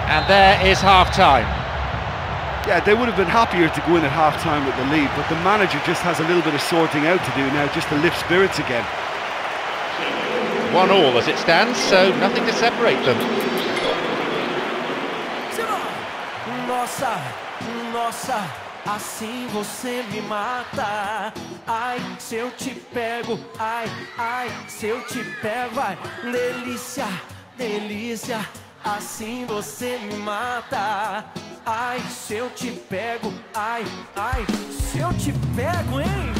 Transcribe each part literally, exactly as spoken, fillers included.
And there is half-time. Yeah, they would have been happier to go in at half-time with the lead, but the manager just has a little bit of sorting out to do now, just to lift spirits again. One all as it stands, so nothing to separate them. Nossa, nossa, assim você me mata. Ai, se eu te pego, ai, ai, se eu te pego, vai. Delícia, delícia, assim você me mata. Ai, se eu te pego, ai, ai, se eu te pego, hein?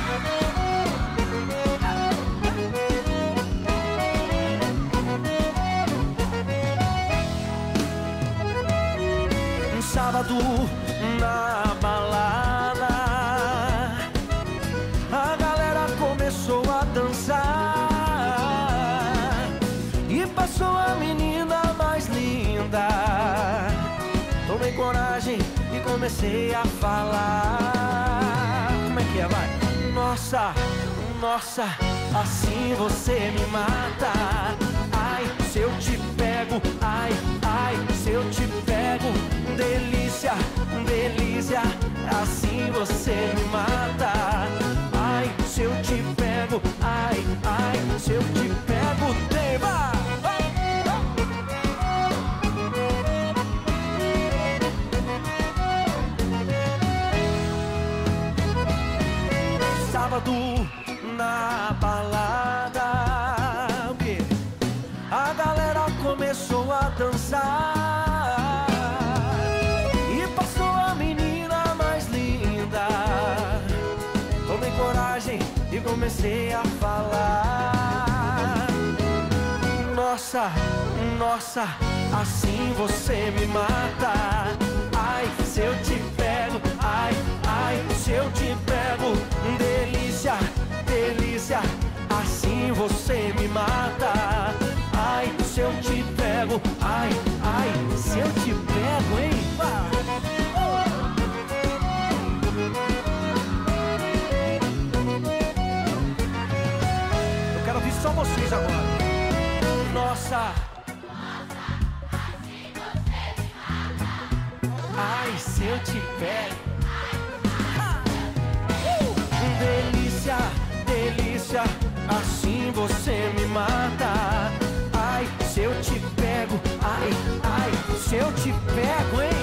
Um sábado na balada, a galera começou a dançar e passou a menina mais linda. Tomei coragem e comecei a falar. Como é que é, vai? Nossa, nossa, assim você me mata. Ai, se eu te pego, ai, ai, se eu te pego. Delícia, delícia, assim você me mata. Ai, se eu te pego, ai, ai, se eu te pego, tema. Sábado na balada, o quê? A galera começou a dançar e passou a menina mais linda. Tomei coragem e comecei a falar. Nossa, nossa, assim você me mata. Ai, se eu te pego, ai, ai, se eu te pego. Delícia, delícia, assim você me mata. Ai, se eu te pego, ai, ai, se eu te pego, hein? Eu quero ouvir só vocês agora. Nossa, ai, se eu te pego. Delícia, delícia, assim você me mata. Ai, se eu te pego, ai, ai, se eu te pego, hein?